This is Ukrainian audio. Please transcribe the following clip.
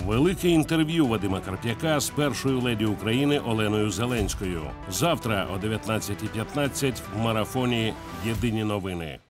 Велике інтерв'ю Вадима Карп'яка з першою леді України Оленою Зеленською. Завтра о 19:15 в марафоні «Єдині новини».